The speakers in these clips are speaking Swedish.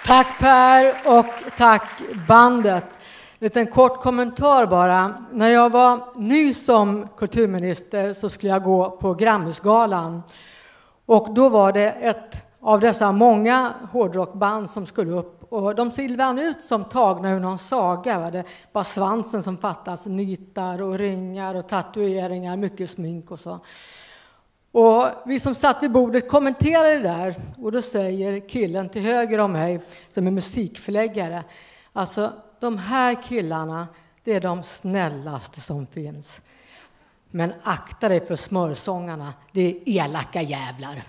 Tack Per och tack bandet. Liten kort kommentar bara. När jag var ny som kulturminister så skulle jag gå på Grammisgalan. Och då var det ett av dessa många hårdrockband som skulle upp. Och de ser ibland ut som tagna ur någon saga. Va? Det var svansen som fattas, nitar och ringar och tatueringar, mycket smink och så. Och vi som satt vid bordet kommenterade det där. Och då säger killen till höger om mig, som är musikförläggare, alltså de här killarna, det är de snällaste som finns. Men akta dig för smörsångarna, det är elaka jävlar.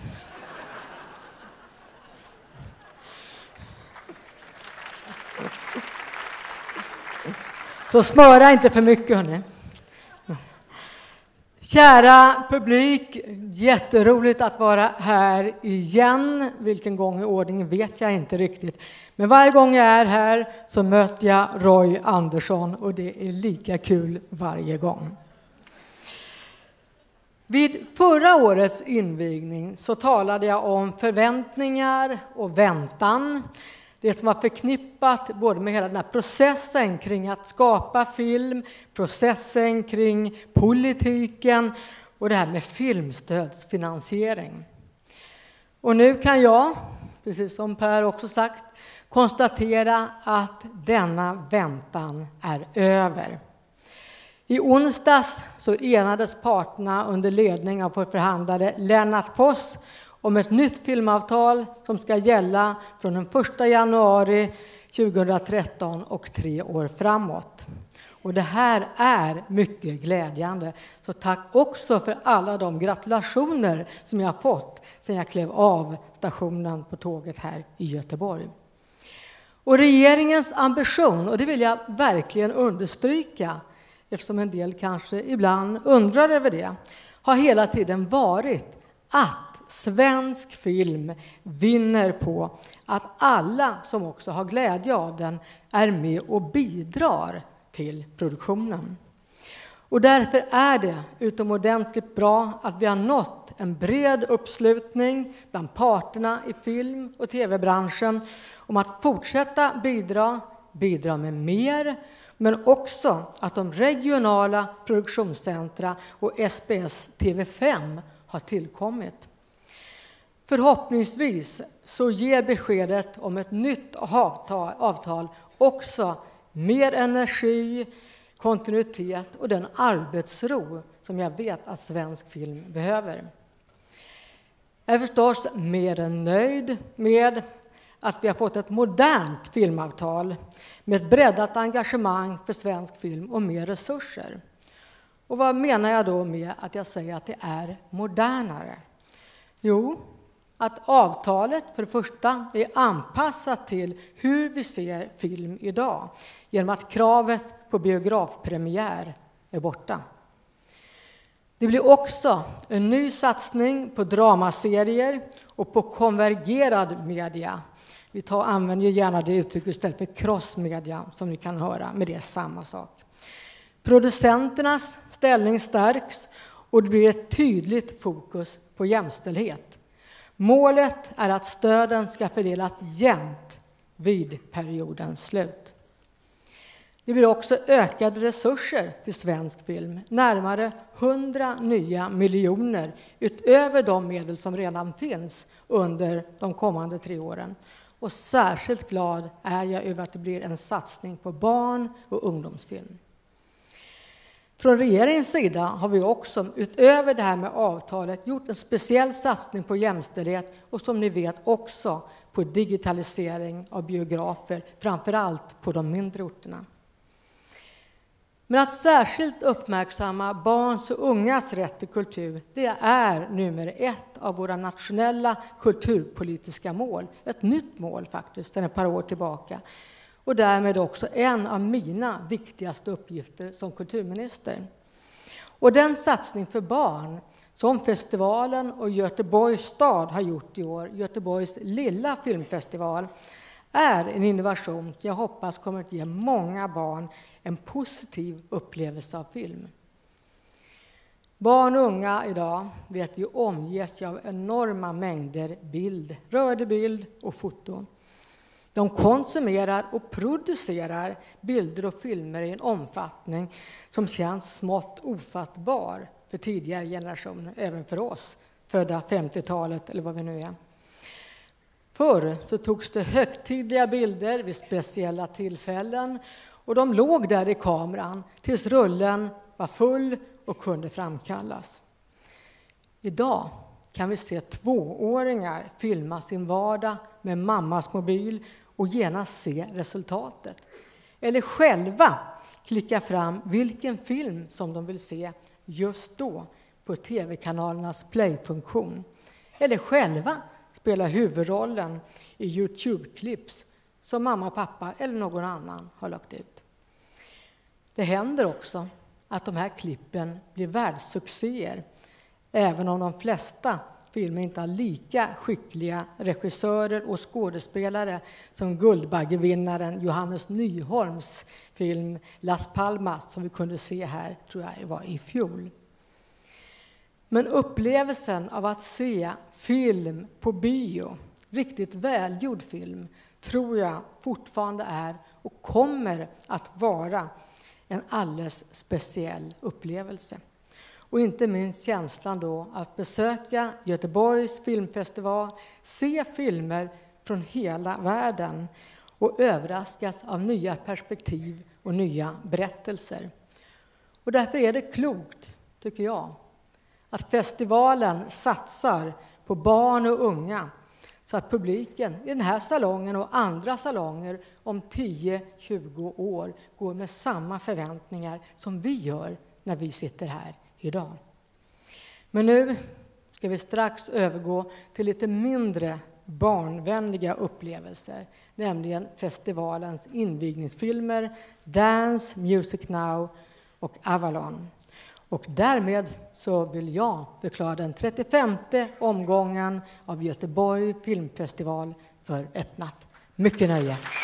Så smöra inte för mycket, hörni. Kära publik, jätteroligt att vara här igen. Vilken gång i ordningen vet jag inte riktigt. Men varje gång jag är här så möter jag Roy Andersson och det är lika kul varje gång. Vid förra årets invigning så talade jag om förväntningar och väntan. Det som var förknippat både med hela den här processen kring att skapa film, processen kring politiken och det här med filmstödsfinansiering. Och nu kan jag, precis som Per också sagt, konstatera att denna väntan är över. I onsdags så enades parterna under ledning av vår förhandlare Lennart Foss om ett nytt filmavtal som ska gälla från den 1 januari 2013 och 3 år framåt. Och det här är mycket glädjande. Så tack också för alla de gratulationer som jag har fått sedan jag klev av stationen på tåget här i Göteborg. Och regeringens ambition, och det vill jag verkligen understryka, eftersom en del kanske ibland undrar över det, har hela tiden varit att svensk film vinner på att alla som också har glädje av den är med och bidrar till produktionen. Och därför är det utomordentligt bra att vi har nått en bred uppslutning bland parterna i film- och tv-branschen om att fortsätta bidra med mer, men också att de regionala produktionscentra och SBS TV5 har tillkommit. Förhoppningsvis så ger beskedet om ett nytt avtal också mer energi, kontinuitet och den arbetsro som jag vet att svensk film behöver. Jag är förstås mer än nöjd med att vi har fått ett modernt filmavtal med ett breddat engagemang för svensk film och mer resurser. Och vad menar jag då med att jag säger att det är modernare? Jo, att avtalet för det första är anpassat till hur vi ser film idag genom att kravet på biografpremiär är borta. Det blir också en ny satsning på dramaserier och på konvergerad media. Vi använder ju gärna det uttrycket istället för crossmedia som ni kan höra, men det är samma sak. Producenternas ställning stärks och det blir ett tydligt fokus på jämställdhet. Målet är att stöden ska fördelas jämnt vid periodens slut. Det blir också ökade resurser till svensk film, närmare 100 nya miljoner utöver de medel som redan finns under de kommande 3 åren. Och särskilt glad är jag över att det blir en satsning på barn- och ungdomsfilm. Från regeringens sida har vi också utöver det här med avtalet gjort en speciell satsning på jämställdhet och som ni vet också på digitalisering av biografer, framförallt på de mindre orterna. Men att särskilt uppmärksamma barns och ungas rätt till kultur, det är nummer 1 av våra nationella kulturpolitiska mål. Ett nytt mål faktiskt, sedan ett par år tillbaka. Och därmed också en av mina viktigaste uppgifter som kulturminister. Och den satsning för barn som festivalen och Göteborgs stad har gjort i år, Göteborgs lilla filmfestival, är en innovation jag hoppas kommer att ge många barn en positiv upplevelse av film. Barn och unga idag vet vi omges av enorma mängder rörlig bild och foto. De konsumerar och producerar bilder och filmer i en omfattning som känns smått ofattbar för tidigare generationer, även för oss, födda 50-talet eller vad vi nu är. Förr så togs det högtidliga bilder vid speciella tillfällen och de låg där i kameran tills rullen var full och kunde framkallas. Idag kan vi se 2-åringar filma sin vardag med mammas mobil och genast se resultatet. Eller själva klicka fram vilken film som de vill se just då på tv-kanalernas play-funktion. Eller själva spela huvudrollen i YouTube-klipps som mamma, pappa eller någon annan har lagt ut. Det händer också att de här klippen blir världssuccéer, även om de flesta filmer inte har lika skickliga regissörer och skådespelare som Guldbaggevinnaren Johannes Nyholms film Las Palmas, som vi kunde se här, tror jag var i fjol. Men upplevelsen av att se film på bio, riktigt välgjord film, tror jag fortfarande är och kommer att vara en alldeles speciell upplevelse. Och inte minst känslan då att besöka Göteborgs filmfestival, se filmer från hela världen och överraskas av nya perspektiv och nya berättelser. Och därför är det klokt, tycker jag, att festivalen satsar på barn och unga så att publiken i den här salongen och andra salonger om 10-20 år går med samma förväntningar som vi gör när vi sitter här idag. Men nu ska vi strax övergå till lite mindre barnvänliga upplevelser, nämligen festivalens invigningsfilmer Dance, Music Now och Avalon. Och därmed så vill jag förklara den 35:e omgången av Göteborg filmfestival för öppnat. Mycket nöje!